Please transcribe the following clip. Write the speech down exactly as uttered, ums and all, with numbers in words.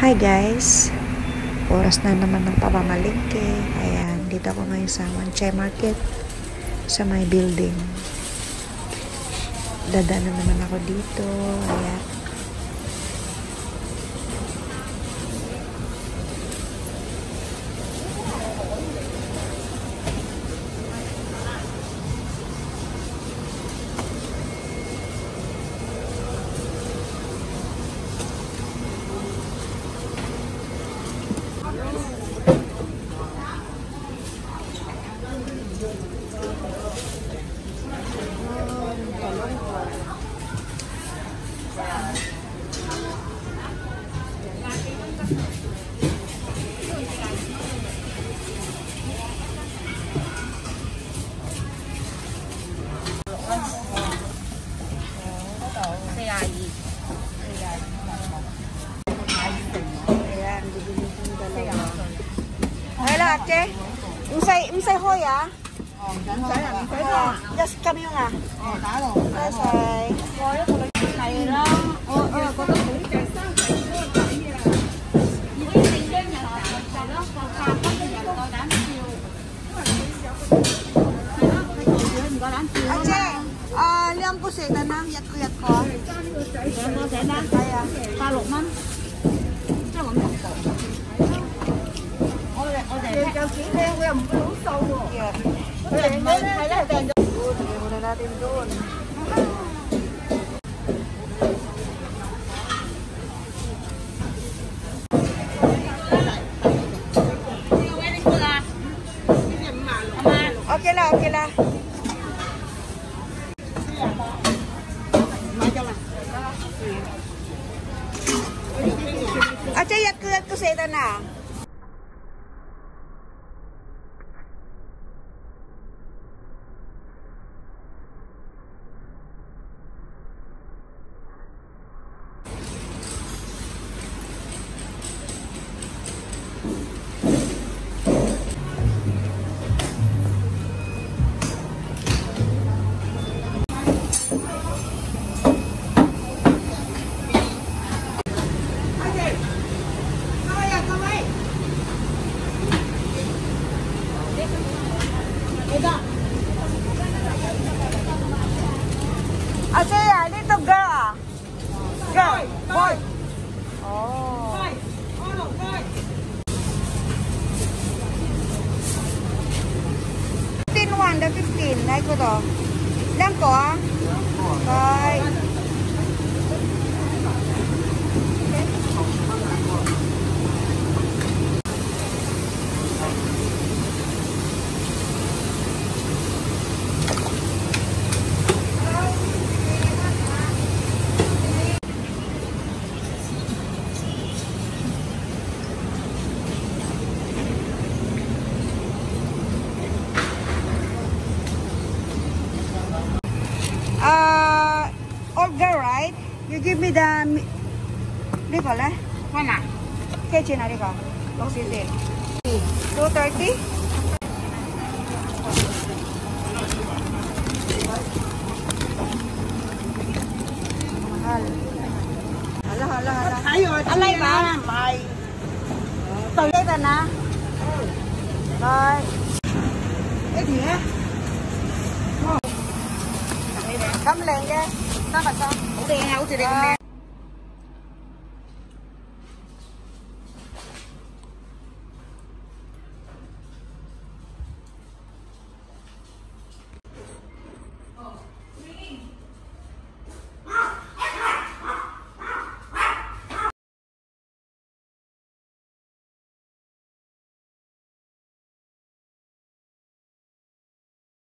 Hi guys, oras na naman ng pamamalingke. Ayan, dito ako ngayon sa Wanchay Market sa may building. Dadaan na naman ako dito. Ayan. Ate, usay usay hoy ah. Oh, usay ah, usay ah. Just kami nga. Oh, talo. Usay. Hoy, ko lang kay lang. Oh, oh, ko to ko kay sa. Ate, ah, liam ko sa tanang yat ko yat ko. Liam ko sa na. Kaya, talo man. Talo man ko. Cho kỹ theo em không có sâu rồi. Dạ. Mình phải là đèn doon. Muna natin doon. Okay lah, okay lah. Acha yat ko yat ko sa ita na. Ate, ah, dito girl ah. Girl, boy. Oh. Boy. Oh, boy. fifteen one, the fifteen. Like ko to. Lang ko ah. Bye. Uh, old girl, right? You give me the... Di pala? Mana? Kechi na, di ka? Long city. two thirty? Mahal. Hala, hala, hala. Alay ba? Bye. Tuloy ka na? Bye. Eh, di eh? Cắm lên chứ. Nó bật con. Ủa đi nha, ủa đi đi con nè.